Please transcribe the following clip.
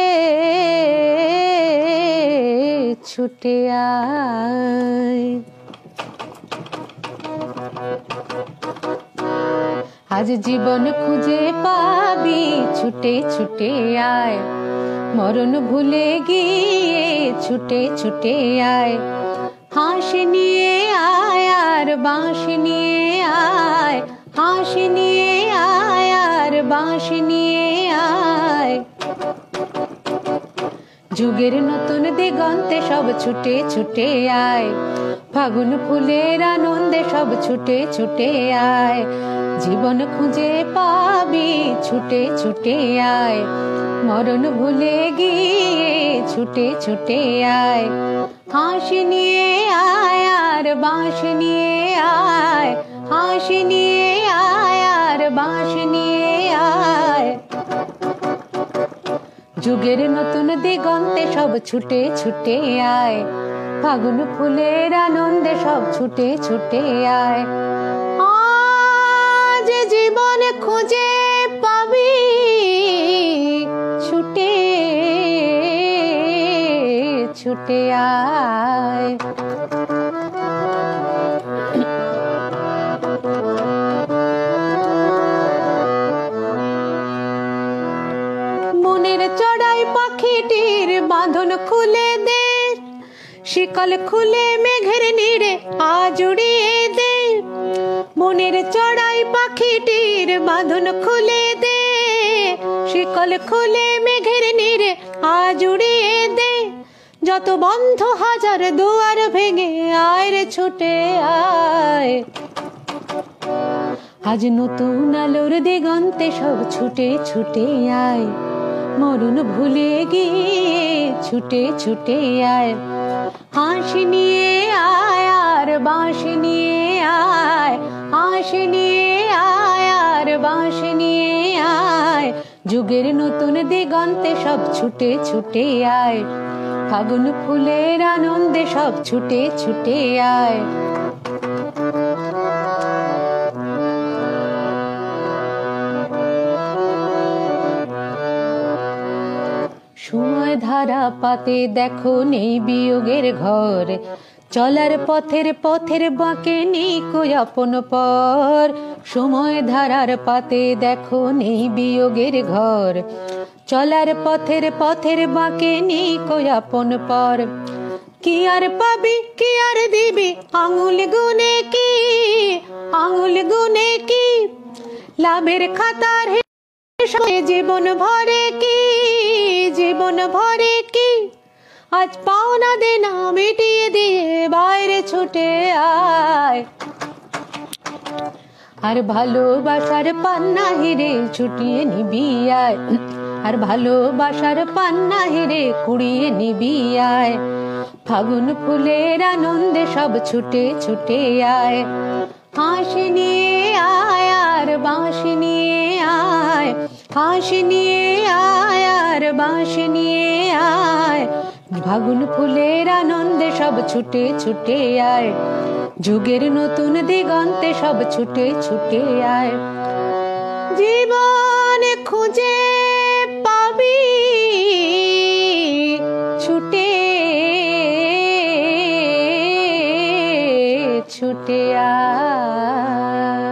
ছুটে আয়। আজ জীবন খুঁজে পাবি, ছুটে ছুটে আয়। মরণ ভুলে গিয়ে ছুটে ছুটে আয়। হাসি নিয়ে আয় আর বাঁশি নিয়ে আয়, হাসি নিয়ে আয় আর বাঁশি নিয়ে আয়। যুগের নতুন দিগন্তে সব ছুটে ছুটে আয়। ফাগুন ফুলের আনন্দে সব ছুটে ছুটে আয়। জীবন খুঁজে পাবি, ছুটে ছুটে আয়। মরণ ভুলে গিয়ে ছুটে ছুটে আয়। হাসি নিয়ে আয় আর বাঁশি নিয়ে আয়, হাসি নিয়ে আয় আর বাঁশি নিয়ে আয়। যুগের নতুন দিগন্তে সব ছুটে ছুটে আয়। ফাগুন ফুলের আনন্দে সব ছুটে ছুটে আয়। আজ জীবন খুঁজে পাবি, ছুটে ছুটে আয়। মনের চড়াই পাখিটির বাঁধন খুলে দে, শিকল খুলে মেঘের নীড়ে আজ উড়িয়ে দে। মনের চড়াই পাখিটির বাঁধন খুলে দে, শিকল খুলে মেঘের নীড়ে আজ উড়িয়ে দে। যত বন্ধ হাজার দুয়ার ভেঙে আয় রে ছুটে আয়। আজ নতুন আলোর দিগন্তে সব ছুটে ছুটে আয়। মরণ ভুলে গিয়ে ছুটে ছুটে আয়। হাসি নিয়ে আয় আর বাঁশি নিয়ে আয়, হাসি নিয়ে আয় আর বাঁশি নিয়ে আয়। যুগের নতুন দিগন্তে সব ছুটে ছুটে আয়। ফাগুন ফুলের আনন্দে সব ছুটে ছুটে আয়। সময় ধারা পাতে দেখো নেই বিয়োগের ঘর। চলার পথের পথের বাঁকে নেই কই আপন পর। সময় ধারার পাতে দেখো নেই বিয়োগের ঘর। চলার পথের পথের বাঁকে নেই কই আপন পর। কি আর পাবি কি আর দিবি আঙুল গুনে কি, আঙুল গুনে কি। লাভের খাতার জীবন ভরে কি, জীবন ভরে কি। আজ পাওনা দেনা মিটিয়ে দিয়ে বাইরে ছুটে আয়। আর ভালোবাসার পান্না হিরে ছুটিয়ে নিবি আয়। আর ভালোবাসার পান্না হিরে কুড়িয়ে নিবি আয়। ফাগুন ফুলের আনন্দে সব ছুটে ছুটে আয়। হাসি নিয়ে আয় আর বাঁশি নিয়ে আয়, হাসি নিয়ে আয় আর বাঁশি নিয়ে আয়। ফাগুন ফুলের আনন্দে সব ছুটে ছুটে আয়। যুগের নতুন দিগন্তে সব ছুটে ছুটে আয়। জীবন খুঁজে পাবি, ছুটে ছুটে আয়।